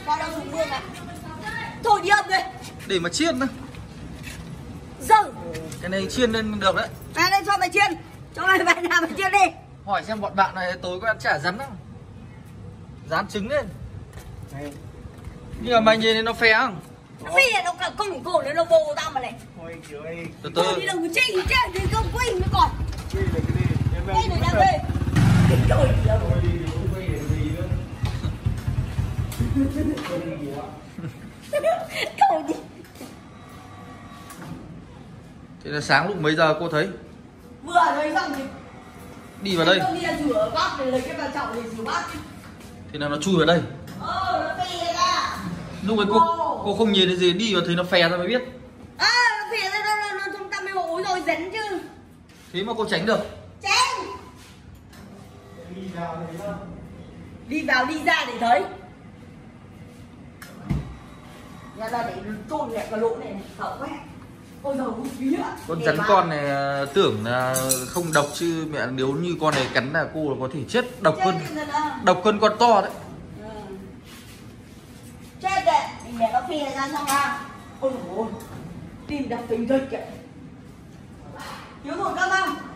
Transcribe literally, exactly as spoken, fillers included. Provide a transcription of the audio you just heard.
Cho đâu dùng mương à? Thôi đi âm đi. Để mà chiên nữa. Dơ. Cái này chiên lên được đấy. À đây cho mày chiên. Cho mày về nhà mày chiên đi. Hỏi xem bọn bạn này tối có ăn chả rắn không? Rán trứng lên. Nhưng mà mày nhìn thấy nó phè không? Nó phè nó cả công cổ nó vô tao mà này. Từ từ. Đi đâu chinh chứ thì không quên mới còn. Đây này đang về. Cái trời ơi. Cậu đi. Thế là sáng lúc mấy giờ cô thấy? Vừa thấy xong thì đi vào đây. Tôi đi rửa bát để lấy cái bàn chậu để rửa bát. Thì là nó chui vào đây. Ờ, nó phè ra. Lúc ấy cô cô không nhìn thấy gì, đi vào thấy nó phè ra mới biết. À, nó phè ra nó nó chúng ta mới hối rồi dẫn chứ. Thế mà cô tránh được. Tránh. Đi vào đi ra để thấy. Ra ra để trôn lại cái lỗ này này, sợ quá. Ôi giời ơi, phí ạ. Con rắn con này tưởng là không độc chứ mẹ, nếu như con này cắn là cô là có thể chết độc hơn. Độc hơn con to đấy. Ừ. Chết đấy, mình để nó phè ra xong ra. Ôi dồi ôi, tim đập tình dịch kìa. Thiếu một cơm không?